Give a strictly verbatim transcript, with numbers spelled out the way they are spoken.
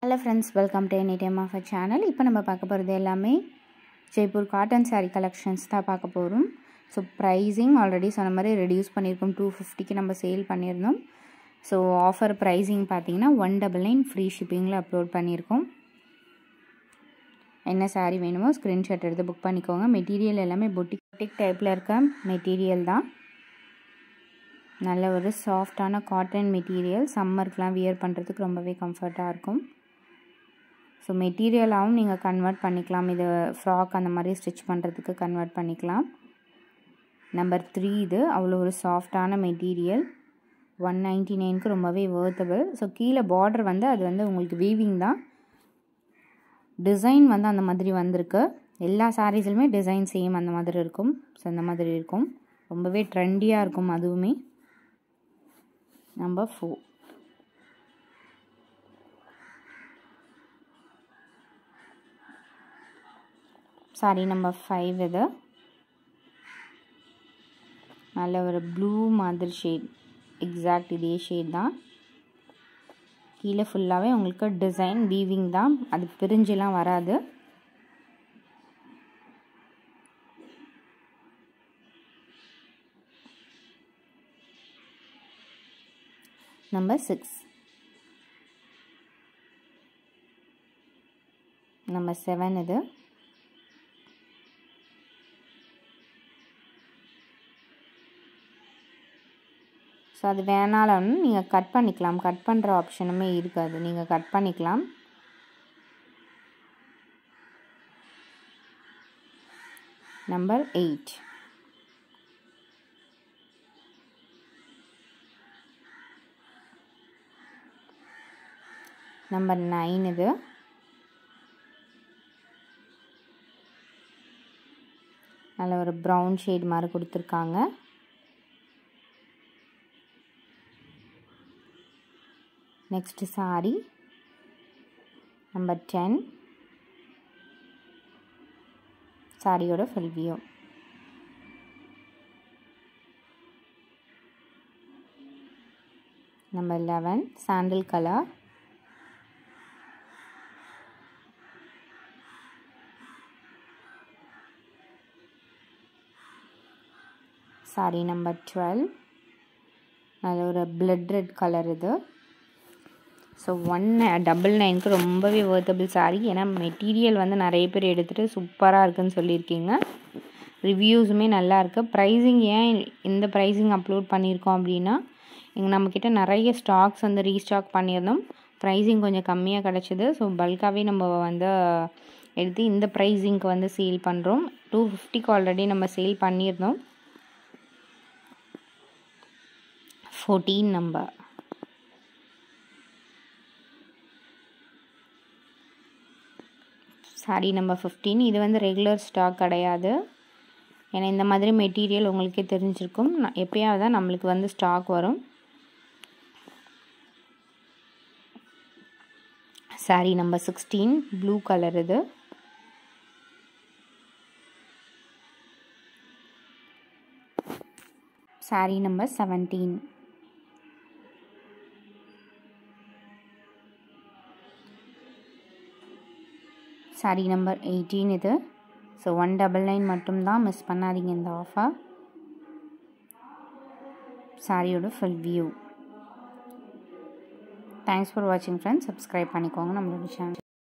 Hello friends, welcome to any time of our channel. இப்போ நம்ம பார்க்க போறது எல்லாமே ஜெய்ப்பூர் காட்டன் saree collections தான் பார்க்க போறோம். So pricing already சொன்ன மாதிரி reduce பண்ணிருக்கோம். two fifty க்கு நம்ம சேல் பண்ணிருந்தோம். So offer pricing பாத்தீங்கன்னா one ninety-nine free shippingல அப்லோட் பண்ணிருக்கோம். என்ன saree வேணுமோ ஸ்கிரீன்ஷாட் எடுத்து புக் பண்ணிக்கோங்க. மெட்டீரியல் எல்லாமே boutique டைப்ல இருக்க மெட்டீரியல் தான். நல்ல ஒரு சாஃப்ட்டான காட்டன் மெட்டீரியல் சம்மர்க்குலாம் வியர் பண்றதுக்கு ரொம்பவே கம்ஃபர்ட்டா இருக்கும். So material ஆவும் நீங்க கன்வர்ட் பண்ணிக்கலாம். இது ஃப்ராக் அந்த மாதிரி ஸ்டிட்ச் பண்றதுக்கு கன்வர்ட் பண்ணிக்கலாம். நம்பர் three இது அவ்வளவு ஒரு சாஃப்ட்டான மெட்டீரியல் one ninety-nine க்கு ரொம்பவே வர்த்தபிள். சோ கீழ border வந்து அது வந்து உங்களுக்கு வீவிங் தான். டிசைன் வந்து அந்த மாதிரி வந்திருக்கு. எல்லா சாரீஸ்லயுமே டிசைன் சேம் அந்த மாதிரி இருக்கும். சோ அந்த மாதிரி இருக்கும். ரொம்பவே ட்ரெண்டியா இருக்கும் அதுவுமே. Number four saree number five இது நல்ல ஒரு ப்ளூ மாதிரி ஷேட் எக்ஸாக்ட் இதே ஷேட் தான். கீழ ஃபுல்லாவே உங்களுக்கு டிசைன் வீவிங் தான். அது பிரிஞ்செல்லாம் வராது. number six number seven இது சோ அது வேணாலும் நீங்க கட் பண்ணிக்கலாம். கட் பண்ற ஆப்ஷனுமே இருக்காது. நீங்க கட் பண்ணிக்கலாம். number eight number nine இது நல்ல ஒரு பிரவுன் ஷேட் மாதிரி கொடுத்திருக்காங்க. next saree number ten saree ஓட full view. number eleven sandal color. saree number twelve நல்ல ஒரு blood red color இது. ஸோ ஒன் டபுள் நைனுக்கு ரொம்பவே வர்த்தபிள் சாரீ. ஏன்னா மெட்டீரியல் வந்து நிறைய பேர் எடுத்துகிட்டு சூப்பராக இருக்குன்னு சொல்லியிருக்கீங்க. ரிவ்யூஸுமே நல்லா இருக்குது. ப்ரைஸிங் ஏன் இந்த ப்ரைஸிங் அப்லோட் பண்ணியிருக்கோம் அப்படின்னா எங்கள் நம்மக்கிட்ட நிறைய ஸ்டாக்ஸ் வந்து ரீஸ்டாக் பண்ணியிருந்தோம். ப்ரைஸிங் கொஞ்சம் கம்மியாக கிடச்சிது. ஸோ பல்காகவே நம்ம வந்து எடுத்து இந்த ப்ரைஸிங்க்கு வந்து சேல் பண்ணுறோம். டூ ஃபிஃப்டிக்கு ஆல்ரெடி நம்ம சேல் பண்ணியிருந்தோம். Fourteen number sari number fifteen இது வந்து ரெகுலர் ஸ்டாக் கிடையாது. ஏன்னா இந்த மாதிரி மெட்டீரியல் உங்களுக்கே தெரிஞ்சிருக்கும். எப்பயாவது தான் நம்மளுக்கு வந்து ஸ்டாக் வரும். Sari number sixteen blue colour இது. Sari number seventeen sari number eighteen இது. ஸோ ஒன் டபுள் நைன் மட்டும்தான், மிஸ் பண்ணாதீங்க இந்த ஆஃபர். சாரியோட ஃபுல் வியூ. தேங்க்ஸ் ஃபார் வாட்சிங் ஃப்ரெண்ட்ஸ். சப்ஸ்கிரைப் பண்ணிக்கோங்க நம்மளோட சேனல்.